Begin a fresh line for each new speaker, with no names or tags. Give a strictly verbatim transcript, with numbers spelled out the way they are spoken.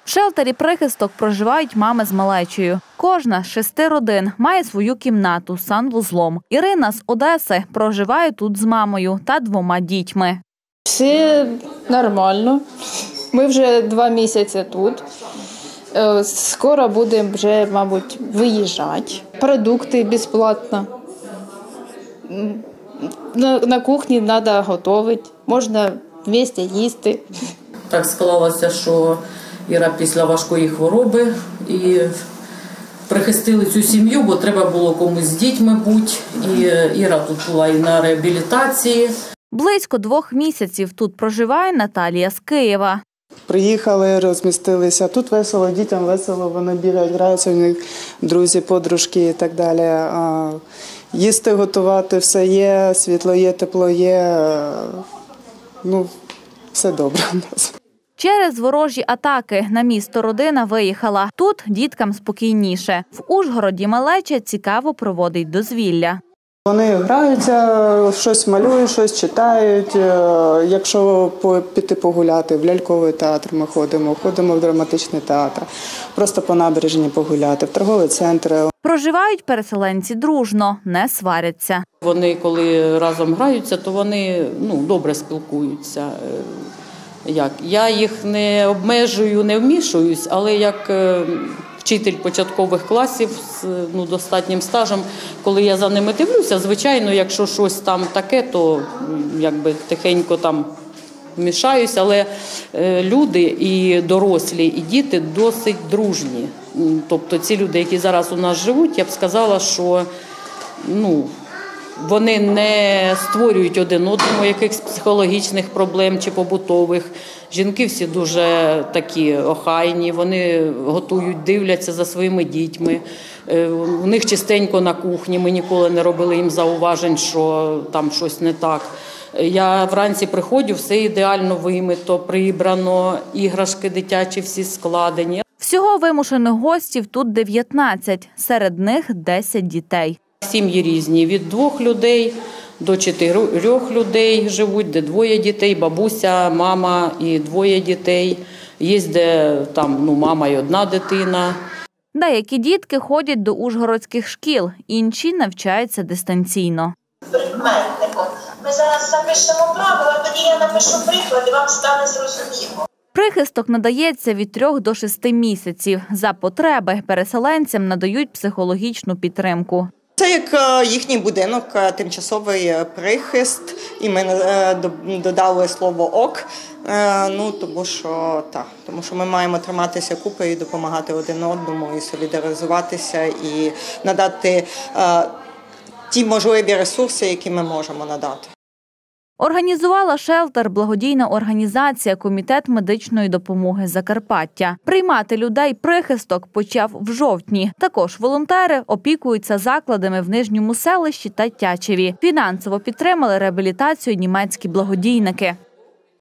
В шелтері «Прихисток» проживають мами з малечею. Кожна з шести родин має свою кімнату з санвузлом. Ірина з Одеси проживає тут з мамою та двома дітьми.
Все нормально. Ми вже два місяці тут. Скоро будемо вже, мабуть, виїжджати. Продукти безплатно. На, на кухні треба готувати, можна вместе їсти.
Так склалося, що Іра після важкої хвороби і прихистили цю сім'ю, бо треба було комусь з дітьми бути. І Іра тут була і на реабілітації.
Близько двох місяців тут проживає Наталія з Києва.
Приїхали, розмістилися. Тут весело, дітям весело, вони бігають, граються, у них друзі, подружки і так далі. Їсти, готувати все є, світло є, тепло є. Ну, все добре у нас.
Через ворожі атаки на місто родина виїхала. Тут діткам спокійніше. В Ужгороді малеча цікаво проводить дозвілля.
Вони граються, щось малюють, щось читають. Якщо піти погуляти, в ляльковий театр ми ходимо, ходимо в драматичний театр, просто по набережні погуляти, в торговий центр.
Проживають переселенці дружно, не сваряться.
Вони, коли разом граються, то вони ну, добре спілкуються. Як? Я їх не обмежую, не вмішуюсь, але як вчитель початкових класів з ну, достатнім стажем, коли я за ними дивлюся, звичайно, якщо щось там таке, то якби тихенько там вмішаюсь, але люди і дорослі, і діти досить дружні. Тобто ці люди, які зараз у нас живуть, я б сказала, що ну, вони не створюють один одному якихось психологічних проблем чи побутових. Жінки всі дуже такі охайні, вони готують, дивляться за своїми дітьми. У них чистенько на кухні, ми ніколи не робили їм зауважень, що там щось не так. Я вранці приходжу, все ідеально вимито, прибрано, іграшки дитячі всі складені.
Всього вимушених гостів тут дев'ятнадцять, серед них десять дітей.
Сім'ї різні, від двох людей до чотирьох людей живуть, де двоє дітей, бабуся, мама і двоє дітей. Є, де там ну, мама і одна дитина.
Деякі дітки ходять до ужгородських шкіл, інші навчаються дистанційно.
Прикметником. Ми зараз запишемо правила, тоді я напишу приклад і вам стане зрозуміло.
Прихисток надається від трьох до шести місяців. За потреби переселенцям надають психологічну підтримку.
Це як їхній будинок, тимчасовий прихист, і ми додали слово «ок», ну, тому, що, так, тому що ми маємо триматися купи і допомагати один одному, і солідаризуватися, і надати е, ті можливі ресурси, які ми можемо надати.
Організувала шелтер благодійна організація «Комітет медичної допомоги Закарпаття». Приймати людей прихисток почав в жовтні. Також волонтери опікуються закладами в Нижньому селищі та Тячеві. Фінансово підтримали реабілітацію німецькі благодійники.